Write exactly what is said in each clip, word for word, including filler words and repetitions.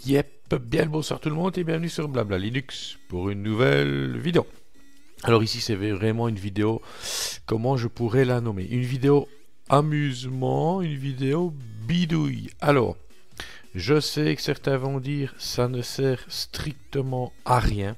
Yep, bien le bonsoir tout le monde et bienvenue sur Blabla Linux pour une nouvelle vidéo. Alors ici c'est vraiment une vidéo, comment je pourrais la nommer? Une vidéo amusement, une vidéo bidouille. Alors, je sais que certains vont dire ça ne sert strictement à rien.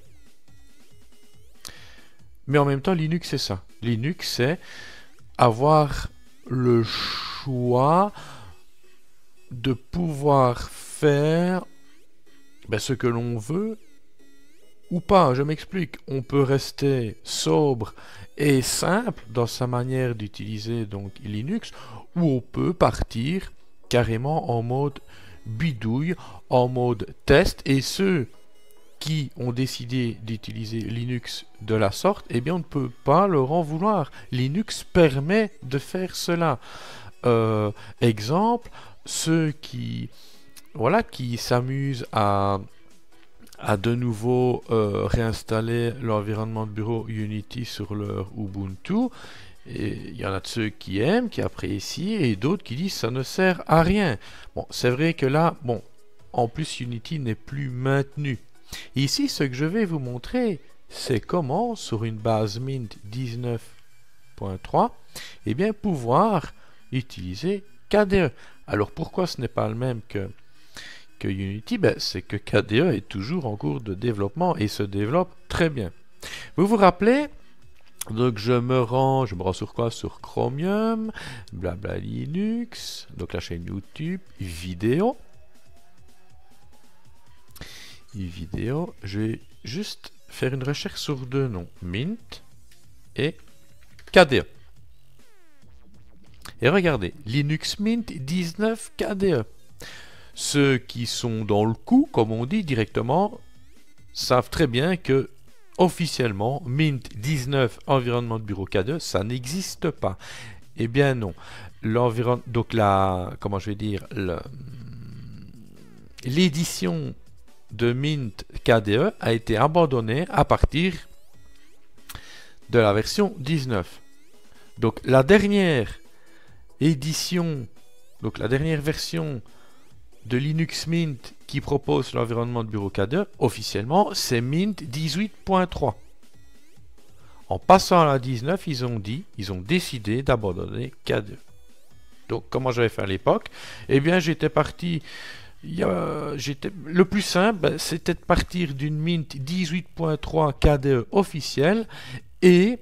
Mais en même temps Linux c'est ça. Linux c'est avoir le choix de pouvoir faire ben, ce que l'on veut ou pas. Je m'explique, on peut rester sobre et simple dans sa manière d'utiliser donc Linux, ou on peut partir carrément en mode bidouille, en mode test, et ceux qui ont décidé d'utiliser Linux de la sorte, eh bien on ne peut pas leur en vouloir. Linux permet de faire cela. Euh, exemple, ceux qui voilà qui s'amusent à à de nouveau euh, réinstaller l'environnement de bureau Unity sur leur Ubuntu. Et il y en a de ceux qui aiment, qui apprécient, et d'autres qui disent ça ne sert à rien. Bon, c'est vrai que là, bon, en plus Unity n'est plus maintenu. Ici, ce que je vais vous montrer, c'est comment, sur une base Mint dix-neuf point trois, eh bien, pouvoir utiliser K D E. Alors, pourquoi ce n'est pas le même que que Unity? Ben, c'est que K D E est toujours en cours de développement et se développe très bien. Vous vous rappelez? Donc je me rends, je me rends sur quoi? Sur Chromium, Blabla Linux, donc la chaîne YouTube, vidéo. Vidéo, je vais juste faire une recherche sur deux noms, Mint et K D E. Et regardez, Linux Mint dix-neuf K D E. Ceux qui sont dans le coup, comme on dit directement, savent très bien que officiellement, Mint dix-neuf environnement de bureau K D E, ça n'existe pas. Eh bien non. L'environnement, donc la, comment je vais dire, l'édition de Mint K D E a été abandonnée à partir de la version dix-neuf. Donc la dernière édition, donc la dernière version de Linux Mint qui propose l'environnement de bureau K D E, officiellement, c'est Mint dix-huit point trois. En passant à la dix-neuf, ils ont dit, ils ont décidé d'abandonner K D E. Donc, comment j'avais fait à l'époque? Eh bien, j'étais parti, il y a, j'étais, le plus simple, ben, c'était de partir d'une Mint dix-huit point trois K D E officielle et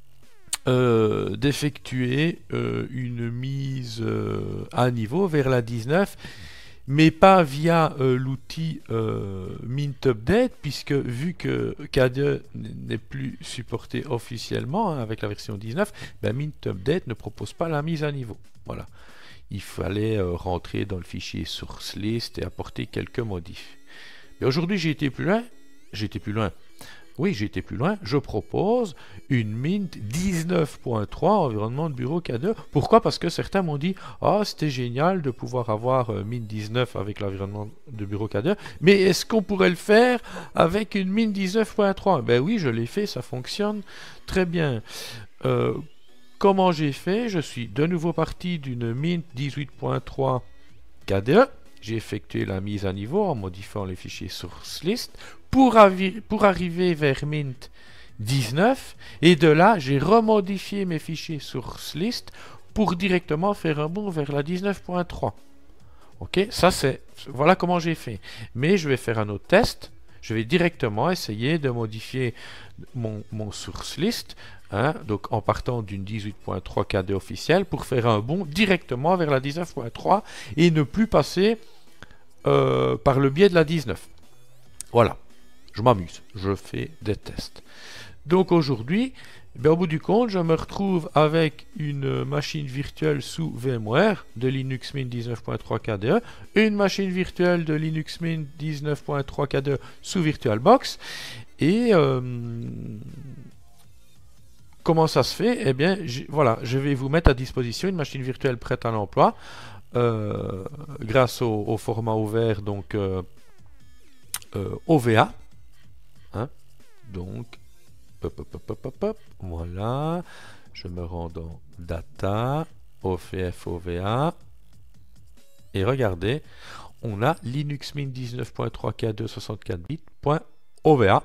euh, d'effectuer euh, une mise euh, à niveau vers la dix-neuf, mais pas via euh, l'outil euh, Mint Update, puisque vu que K D E n'est plus supporté officiellement hein, avec la version dix-neuf, ben Mint Update ne propose pas la mise à niveau. Voilà, il fallait euh, rentrer dans le fichier source list et apporter quelques modifs. Mais aujourd'hui j'ai été plus loin, j'ai été plus loin. Oui, j'ai été plus loin, je propose une Mint dix-neuf point trois environnement de bureau K D E. Pourquoi? Parce que certains m'ont dit « Ah, c'était génial de pouvoir avoir euh, Mint dix-neuf avec l'environnement de bureau K D E, mais est-ce qu'on pourrait le faire avec une Mint dix-neuf point trois » Ben oui, je l'ai fait, ça fonctionne très bien. Euh, comment j'ai fait? Je suis de nouveau parti d'une Mint dix-huit point trois K D E. J'ai effectué la mise à niveau en modifiant les fichiers source list pour, pour arriver vers Mint dix-neuf, et de là j'ai remodifié mes fichiers source list pour directement faire un bond vers la dix-neuf point trois. Ok, ça c'est, voilà comment j'ai fait. Mais je vais faire un autre test. Je vais directement essayer de modifier mon, mon source list, hein, donc en partant d'une dix-huit point trois K D E officielle pour faire un bond directement vers la dix-neuf point trois et ne plus passer euh, par le biais de la dix-neuf. Voilà, je m'amuse, je fais des tests. Donc aujourd'hui, ben, au bout du compte, je me retrouve avec une machine virtuelle sous VMware de Linux Mint dix-neuf point trois K D E, une machine virtuelle de Linux Mint dix-neuf point trois K D E sous VirtualBox. Et euh, comment ça se fait? Eh bien, voilà, je vais vous mettre à disposition une machine virtuelle prête à l'emploi euh, grâce au, au format ouvert, donc euh, euh, O V A. Hein, donc, Hop, hop, hop, hop, hop, hop. Voilà, je me rends dans Data, O F F O V A, et regardez, on a Linux Mint dix-neuf point trois K deux soixante-quatre bits.ova,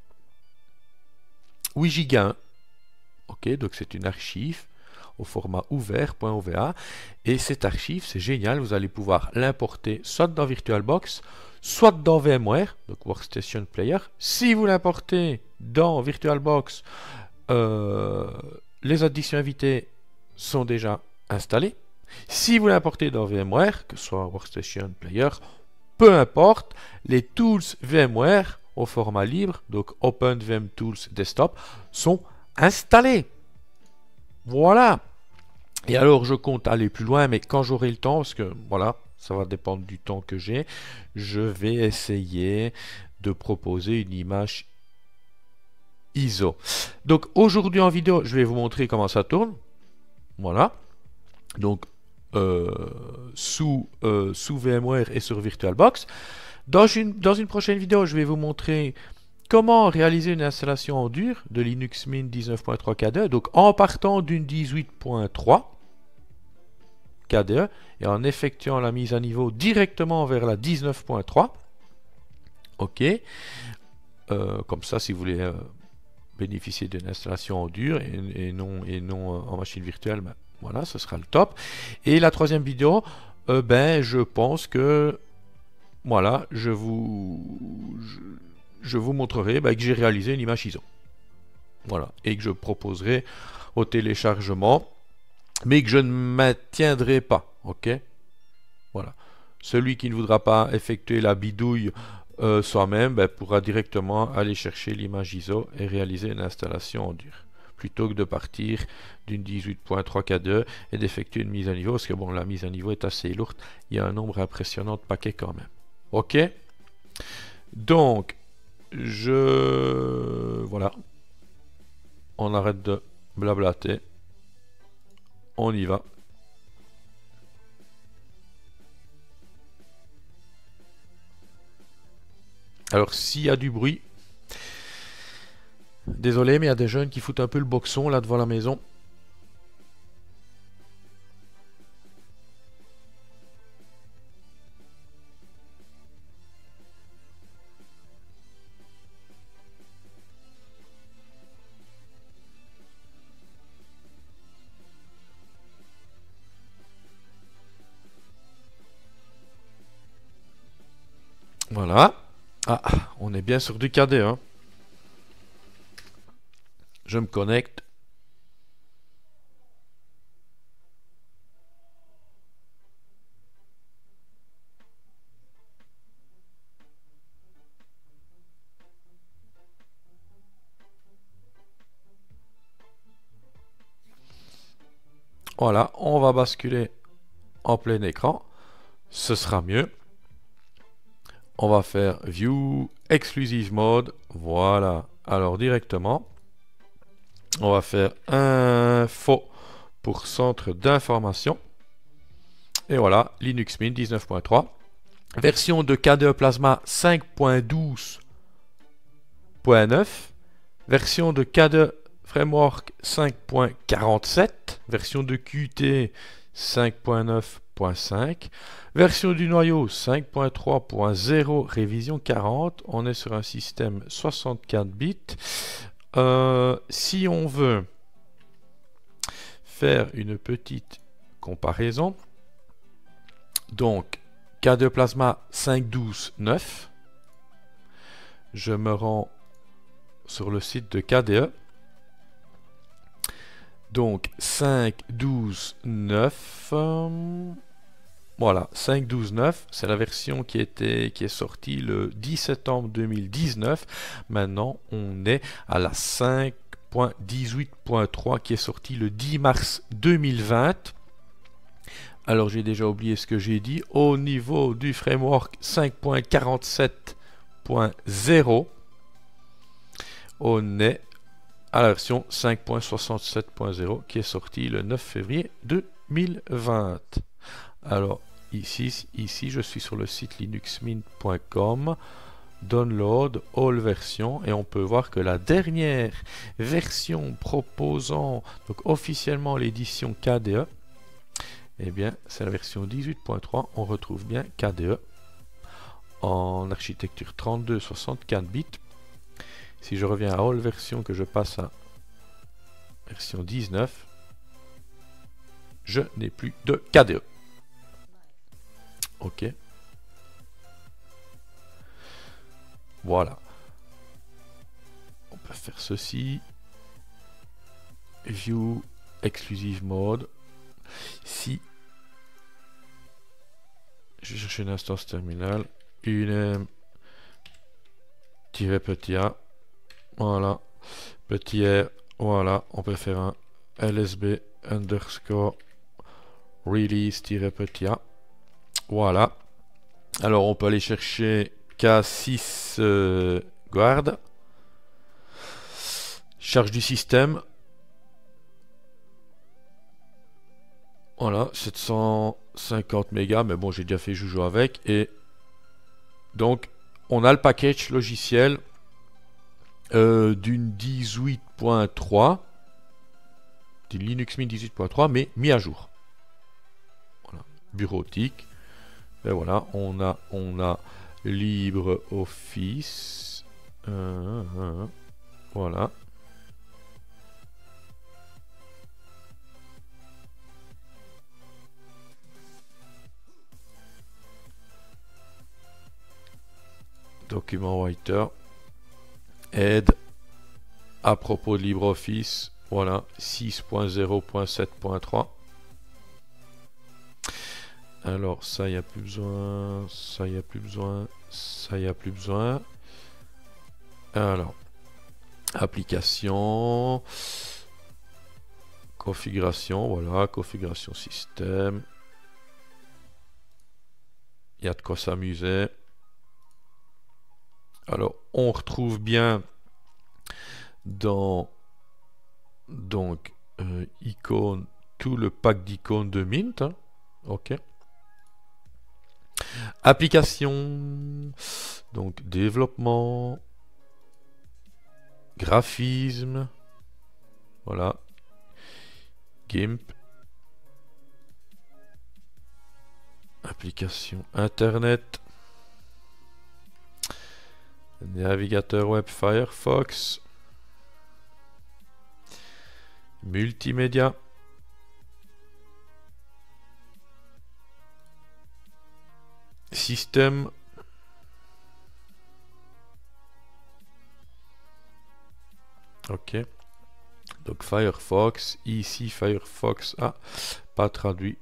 huit giga un. Ok, donc c'est une archive au format ouvert.ova, et cette archive, c'est génial, vous allez pouvoir l'importer soit dans VirtualBox, soit dans VMware, donc Workstation Player. Si vous l'importez dans VirtualBox, euh, les additions invitées sont déjà installées. Si vous l'importez dans VMware, que ce soit Workstation Player, peu importe, les tools VMware au format libre, donc OpenVMTools Desktop, sont installés. Voilà. Et alors je compte aller plus loin, mais quand j'aurai le temps, parce que voilà, ça va dépendre du temps que j'ai, je vais essayer de proposer une image I S O. Donc aujourd'hui en vidéo, je vais vous montrer comment ça tourne. Voilà. Donc euh, sous, euh, sous VMware et sur VirtualBox. Dans une, dans une prochaine vidéo, je vais vous montrer comment réaliser une installation en dur de Linux Mint dix-neuf point trois K deux, donc en partant d'une dix-huit point trois K deux et en effectuant la mise à niveau directement vers la dix-neuf point trois. Ok. Euh, comme ça, si vous voulez euh, bénéficier d'une installation en dur et, et non, et non euh, en machine virtuelle, ben, voilà, ce sera le top. Et la troisième vidéo, euh, ben, je pense que voilà, je vous... Je, je vous montrerai bah, que j'ai réalisé une image I S O. Voilà. Et que je proposerai au téléchargement, mais que je ne maintiendrai pas. Ok. Voilà. Celui qui ne voudra pas effectuer la bidouille euh, soi-même bah, pourra directement aller chercher l'image I S O et réaliser une installation en dur. Plutôt que de partir d'une dix-huit point trois K deux et d'effectuer une mise à niveau, parce que bon, la mise à niveau est assez lourde. Il y a un nombre impressionnant de paquets quand même. Ok. Donc, je... Voilà. On arrête de blablater. On y va. Alors, s'il y a du bruit, désolé, mais il y a des jeunes qui foutent un peu le boxon là devant la maison. Voilà. Ah, on est bien sur du K D, hein. Je me connecte. Voilà, on va basculer en plein écran. Ce sera mieux. On va faire View Exclusive Mode. Voilà. Alors directement, on va faire Info pour centre d'information. Et voilà, Linux Mint dix-neuf point trois. Version de K deux Plasma cinq point douze point neuf. Version de K deux Framework cinq point quarante-sept. Version de Qt cinq point neuf point cinq. Version du noyau cinq point trois point zéro, révision quarante. On est sur un système soixante-quatre bits. Euh, si on veut faire une petite comparaison, donc K deux Plasma cinq point douze point neuf, je me rends sur le site de K D E. Donc cinq point douze point neuf, euh, voilà, cinq point douze point neuf, c'est la version qui, était, qui est sortie le dix septembre deux mille dix-neuf. Maintenant, on est à la cinq point dix-huit point trois qui est sortie le dix mars deux mille vingt. Alors, j'ai déjà oublié ce que j'ai dit. Au niveau du framework cinq point quarante-sept point zéro, on est à la version cinq point soixante-sept point zéro qui est sortie le neuf février deux mille vingt. Alors ici, ici je suis sur le site linux mint point com, download all versions, et on peut voir que la dernière version proposant donc officiellement l'édition K D E, eh bien c'est la version dix-huit point trois. On retrouve bien K D E en architecture trente-deux soixante-quatre bits. Si je reviens à all version, que je passe à version dix-neuf, je n'ai plus de K D E. Ok. Voilà. On peut faire ceci. View exclusive mode. Si je cherche une instance terminale, une tiret petit a, voilà, petit r, voilà, on peut faire un lsb underscore release tiret petit a, voilà. Alors on peut aller chercher K six euh, guard, charge du système. Voilà, sept cent cinquante mégas, mais bon, j'ai déjà fait joujou avec. Et donc, on a le package logiciel euh, d'une dix-huit point trois, d'une Linux Mint dix-huit point trois, mais mis à jour. Voilà, bureautique. Et voilà, on a, on a LibreOffice. Euh, euh, voilà. Document writer, aide à propos de LibreOffice, voilà, six point zéro point sept point trois. Alors ça il n'y a plus besoin, ça il n'y a plus besoin, ça il n'y a plus besoin. Alors, application, configuration, voilà, configuration système. Il y a de quoi s'amuser. Alors, on retrouve bien dans donc euh, icône tout le pack d'icônes de Mint. Hein. Ok. Application, donc développement, graphisme, voilà, GIMP, application internet. Navigateur web Firefox, multimédia, système, ok, donc Firefox, ici Firefox, ah, pas traduit,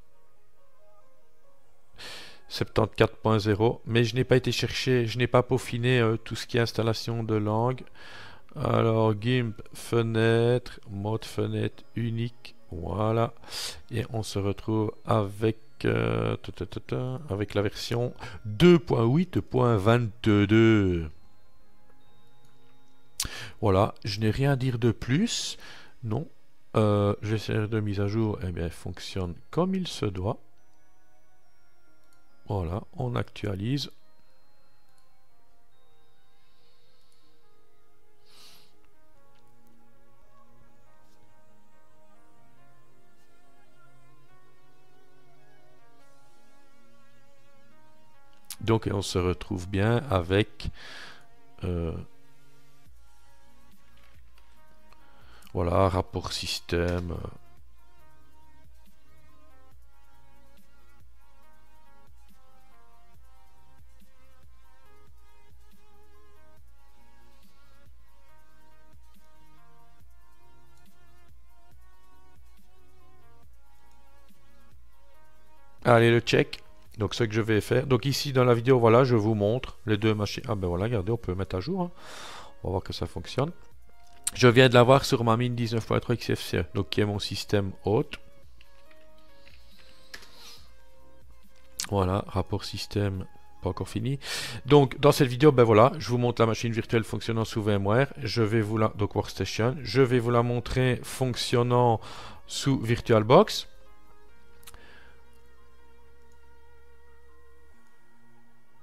soixante-quatorze point zéro, mais je n'ai pas été chercher, je n'ai pas peaufiné euh, tout ce qui est installation de langue. Alors GIMP, fenêtre, mode fenêtre unique, voilà, et on se retrouve avec euh, ta, ta, ta, avec la version deux point huit point vingt-deux. Voilà, je n'ai rien à dire de plus, non. Euh, gestionnaire de mise à jour, eh bien, fonctionne comme il se doit. Voilà, on actualise. Donc, on se retrouve bien avec euh, voilà, rapport système. Allez, le check. Donc, ce que je vais faire. Donc, ici, dans la vidéo, voilà, je vous montre les deux machines. Ah, ben voilà, regardez, on peut mettre à jour. Hein. On va voir que ça fonctionne. Je viens de l'avoir sur ma Mint dix-neuf point trois X F C E, donc qui est mon système hôte. Voilà, rapport système, pas encore fini. Donc, dans cette vidéo, ben voilà, je vous montre la machine virtuelle fonctionnant sous VMware. Je vais vous la, donc Workstation. Je vais vous la montrer fonctionnant sous VirtualBox.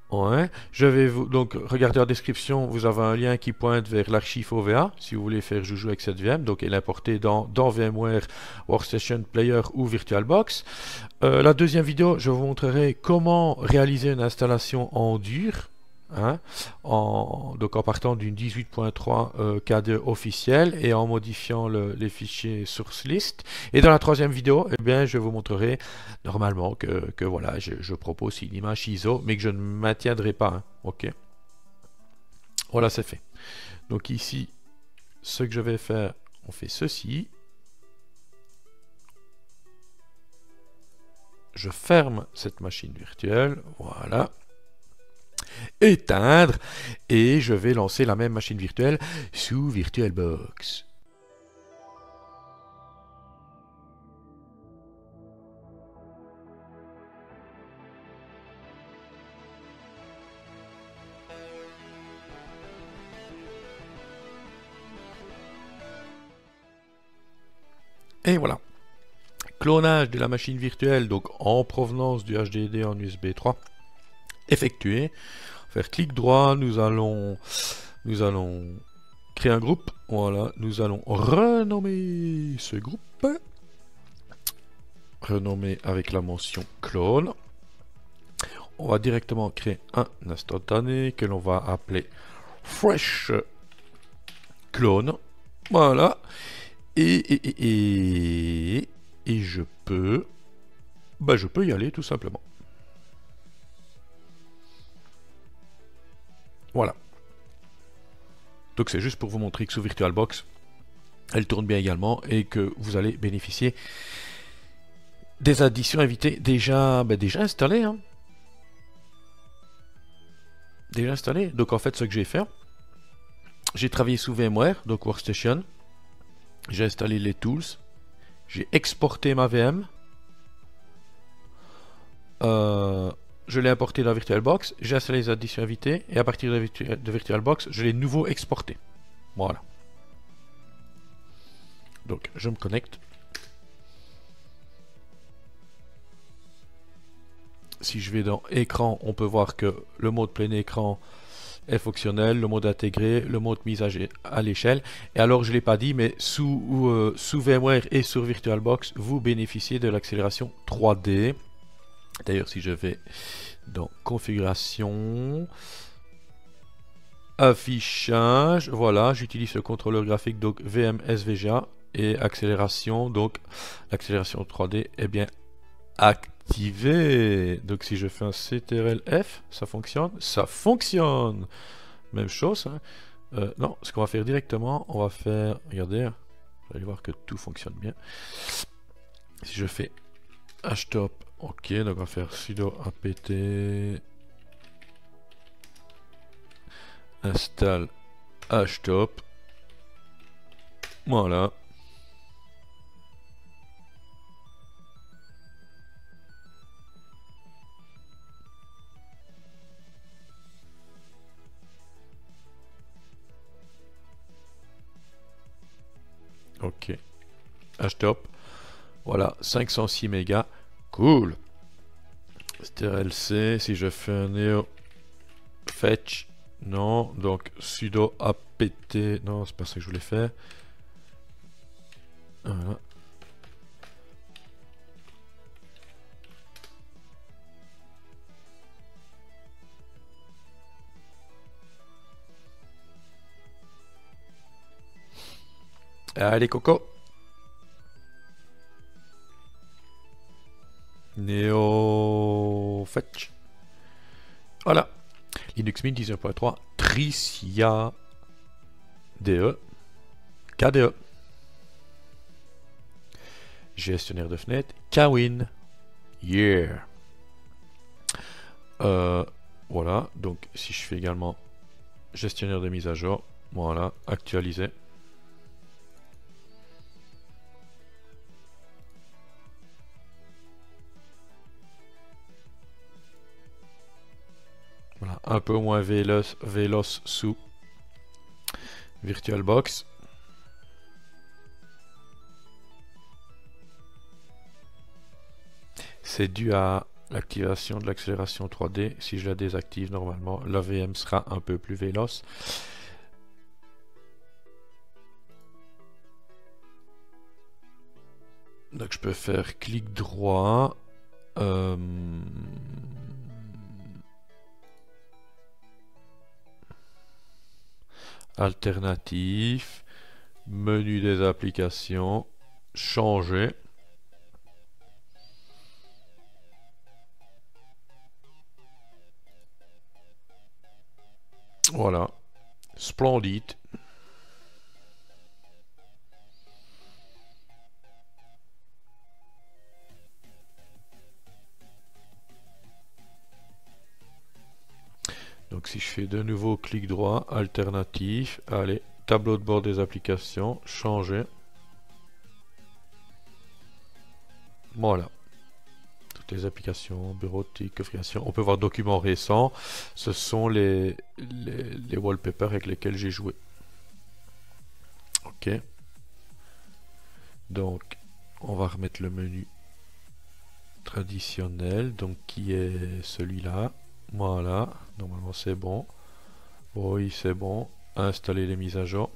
Ouais. Je vais vous donc regarder en description, vous avez un lien qui pointe vers l'archive O V A si vous voulez faire joujou avec cette V M, donc et l'importer dans, dans VMware Workstation Player ou VirtualBox. Euh, la deuxième vidéo, je vous montrerai comment réaliser une installation en dur. Hein, en, donc en partant d'une dix-huit point trois euh, K D E officielle et en modifiant le, les fichiers source list. Et dans la troisième vidéo, eh bien, je vous montrerai normalement que, que voilà, je, je propose une image I S O, mais que je ne maintiendrai pas. Hein, ok. Voilà, c'est fait. Donc ici, ce que je vais faire, on fait ceci. Je ferme cette machine virtuelle. Voilà. Éteindre et je vais lancer la même machine virtuelle sous VirtualBox. Et voilà. Clonage de la machine virtuelle, donc en provenance du H D D en U S B trois, effectué. Faire clic droit, nous allons, nous allons créer un groupe. Voilà, nous allons renommer ce groupe. Renommer avec la mention clone. On va directement créer un instantané que l'on va appeler Fresh Clone. Voilà. Et, et, et, et, et je peux, bah je peux y aller tout simplement. Voilà. Donc c'est juste pour vous montrer que sous VirtualBox, elle tourne bien également et que vous allez bénéficier des additions invitées déjà, bah déjà installées. Hein. Déjà installées. Donc en fait, ce que j'ai fait, j'ai travaillé sous VMware, donc Workstation. J'ai installé les tools. J'ai exporté ma V M. Euh, je l'ai importé dans VirtualBox. J'ai installé les additions invitées. Et à partir de, Virtu de VirtualBox, je l'ai nouveau exporté. Voilà. Donc je me connecte. Si je vais dans écran, on peut voir que le mode plein écran est fonctionnel, le mode intégré, le mode mise à l'échelle. Et alors, je ne l'ai pas dit, mais sous, euh, sous VMware et sur VirtualBox, vous bénéficiez de l'accélération trois D. D'ailleurs, si je vais dans configuration, affichage, voilà, j'utilise le contrôleur graphique, donc V M S V G A et accélération, donc l'accélération trois D est bien activée. Donc si je fais un C T R L F, ça fonctionne? Ça fonctionne. Même chose. Hein. Euh, non, ce qu'on va faire directement, on va faire, regardez, vous allez voir que tout fonctionne bien. Si je fais htop, ok, donc on va faire sudo apt install htop. Voilà. Ok. Htop. Voilà, cinq cent six mégas. Cool. C T R L C, si je fais un neo fetch, non, donc sudo apt, non, c'est pas ça que je voulais faire. Voilà. Allez, Coco. Neo fetch. Voilà. Linux Mint dix-neuf point trois, Tricia D E, K D E. Gestionnaire de fenêtre, Kawin. Yeah. Euh, voilà. Donc, si je fais également gestionnaire de mise à jour, voilà, actualiser. Voilà, un peu moins véloce, véloce sous VirtualBox. C'est dû à l'activation de l'accélération trois D. Si je la désactive, normalement, la V M sera un peu plus véloce. Donc je peux faire clic droit. Euh, alternatif. Menu des applications. Changer. Voilà. Splendide. Donc si je fais de nouveau clic droit, alternatif, allez, tableau de bord des applications, changer. Voilà. Toutes les applications, bureautique, configuration. On peut voir documents récents. Ce sont les, les, les wallpapers avec lesquels j'ai joué. Ok. Donc, on va remettre le menu traditionnel, donc qui est celui-là. Voilà, normalement c'est bon. Oui, c'est bon. Installer les mises à jour.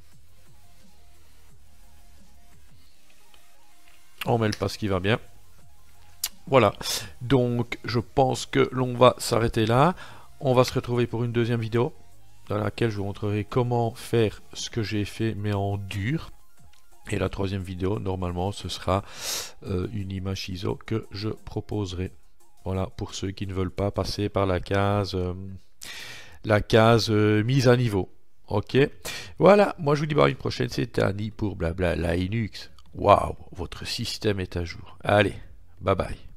On met le pass qui va bien. Voilà, donc je pense que l'on va s'arrêter là. On va se retrouver pour une deuxième vidéo dans laquelle je vous montrerai comment faire ce que j'ai fait mais en dur. Et la troisième vidéo, normalement, ce sera euh, une image I S O que je proposerai. Voilà, pour ceux qui ne veulent pas passer par la case, euh, la case euh, mise à niveau. Ok. Voilà, moi je vous dis bah, à une prochaine, c'était Annie pour Blabla Linux. Waouh, votre système est à jour. Allez, bye bye.